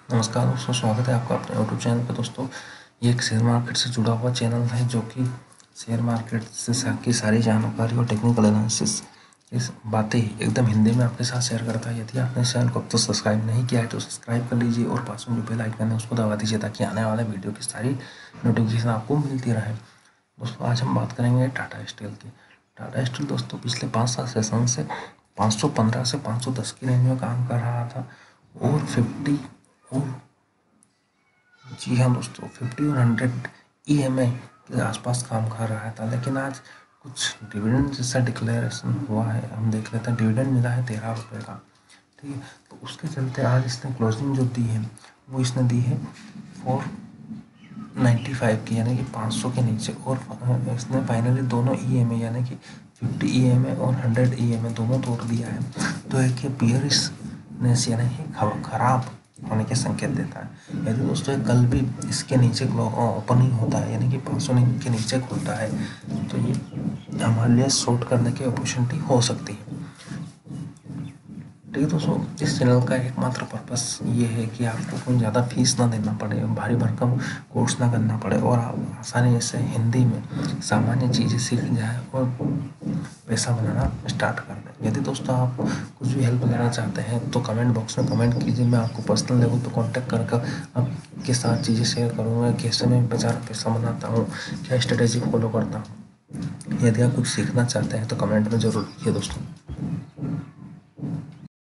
नमस्कार दोस्तों, स्वागत है आपका अपने यूट्यूब चैनल पर। दोस्तों, ये एक शेयर मार्केट से जुड़ा हुआ चैनल है जो कि शेयर मार्केट से की सारी जानकारी और टेक्निकल एनालिसिस इस बातें एकदम हिंदी में आपके साथ शेयर करता है। यदि आपने इस चैनल को अब तक सब्सक्राइब नहीं किया है तो सब्सक्राइब कर लीजिए और पास में जो बेल आइकन है उसको दबा दीजिए ताकि आने वाले वीडियो की सारी नोटिफिकेशन आपको मिलती रहे। दोस्तों, आज हम बात करेंगे टाटा स्टील की। टाटा स्टील दोस्तों पिछले 5-7 सेशन से 515 से 510 की रेंज में काम कर रहा था और 50 और जी हाँ दोस्तों 50 और 100 EMI के आसपास काम कर रहा था। लेकिन आज कुछ डिविडेंड जैसा डिक्लेरेशन हुआ है, हम देख लेते हैं। डिविडेंड मिला है 13 रुपये का, ठीक है। तो उसके चलते आज इसने क्लोजिंग जो दी है वो इसने दी है 495 की, यानी कि 500 के नीचे। और इसने फाइनली दोनों EMI यानी कि 50 EMI और 100 EMI दोनों तोड़ दिया है। तो एक ये बियरिशनेस यानी कि खराब होने के संकेत देता है। यदि दोस्तों कल भी इसके नीचे ओपनिंग होता है यानी कि 500 के नीचे खुलता है तो ये हमारे लिए शॉर्ट करने की अपॉर्चुनिटी हो सकती है। ठीक है दोस्तों, इस चैनल का एकमात्र पर्पस ये है कि आपको कोई ज़्यादा फीस ना देना पड़े, भारी भरकम कोर्स ना करना पड़े और आप आसानी से हिंदी में सामान्य चीज़ें सीख जाए और पैसा बनाना स्टार्ट कर दें। यदि दोस्तों आप कुछ भी हेल्प लेना चाहते हैं तो कमेंट बॉक्स में कमेंट कीजिए। मैं आपको पर्सनल लेवल पर कॉन्टैक्ट करके आपके साथ चीज़ें शेयर करूँगा, कैसे मैं पैसा बनाता हूँ, क्या स्ट्रेटेजी फॉलो करता हूँ। यदि आप कुछ सीखना चाहते हैं तो कमेंट में ज़रूर लिखिए दोस्तों।